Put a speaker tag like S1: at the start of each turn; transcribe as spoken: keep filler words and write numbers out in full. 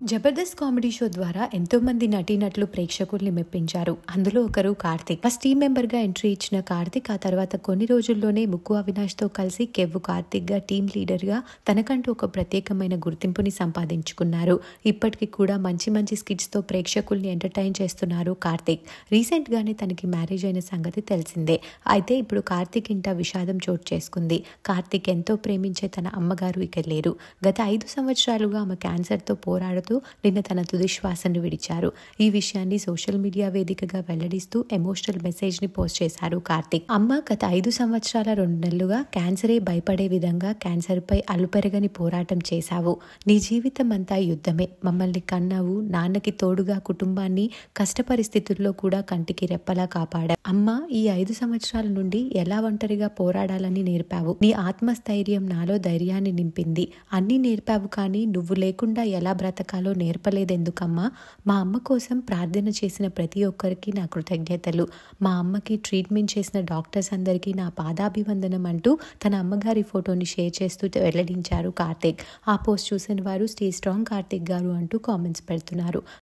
S1: Jabardasth comedy show ద్వారా ఎంతో మంది నటీనటులు ప్రేక్షకుల్ని మెప్పించారు. అందులో ఒకరు కార్తిక్. ఫస్ట్ టీమ్ మెంబర్ గా ఎంట్రీ ఇచ్చిన కార్తిక్ ఆ తర్వాత కొన్ని రోజుల్లోనే ముక్కు అవినాష్ తో కలిసి కెవ్వు కార్తిక్ గా టీమ్ లీడర్ గా తనకంటూ ఒక ప్రత్యేకమైన గుర్తింపుని సంపాదించుకున్నారు. ఇప్పటికీ కూడా మంచి మంచి స్కిట్స్ తో ప్రేక్షకుల్ని ఎంటర్టైన్ చేస్తున్నారు కార్తిక్. రీసెంట్ గానే తనకి మ్యారేజ్ అయిన సంగతి తెలిసిందే. అయితే ఇప్పుడు కార్తిక్ ఇంట విషాదం చోటు చేసుకుంది. కార్తిక్ ఎంతో ప్రేమించే తన అమ్మగారు ఇక లేరు. గత ఐదు సంవత్సరాలుగా ఆమె క్యాన్సర్ తో పోరాడుతూ నిన్న తన తుది శ్వాసను విడిచారు. ఈ విషయాన్ని సోషల్ మీడియా వేదికగా వెల్లడిస్తూ ఎమోషనల్ మెసేజ్ ని పోస్ట్ చేశారు కార్తిక్. అమ్మ, గత ఐదు సంవత్సరాల రెండు నెలలుగా క్యాన్సరే భయపడే విధంగా క్యాన్సర్ పై అలుపెరగని పోరాటం చేశావు. నీ జీవితం అంతా యుద్ధమే. మమ్మల్ని కన్నావు. నాన్నకి తోడుగా కుటుంబాన్ని కష్ట పరిస్థితుల్లో కూడా కంటికి రెప్పలా కాపాడా. అమ్మ, ఈ ఐదు సంవత్సరాల నుండి ఎలా ఒంటరిగా పోరాడాలని నేర్పావు. నీ ఆత్మస్థైర్యం నాలో ధైర్యాన్ని నింపింది. అన్నీ నేర్పావు, కానీ నువ్వు లేకుండా ఎలా బ్రతకాలో నేర్పలేదెందుకమ్మా? మా అమ్మ కోసం ప్రార్థన చేసిన ప్రతి ఒక్కరికి నా కృతజ్ఞతలు. మా అమ్మకి ట్రీట్మెంట్ చేసిన డాక్టర్స్ అందరికీ నా పాదాభివందనం అంటూ తన అమ్మగారి ఫోటోని షేర్ చేస్తూ వెల్లడించారు కార్తిక్. ఆ పోస్ట్ చూసిన వారు స్టే స్ట్రాంగ్ కార్తిక్ గారు అంటూ కామెంట్స్ పెడుతున్నారు.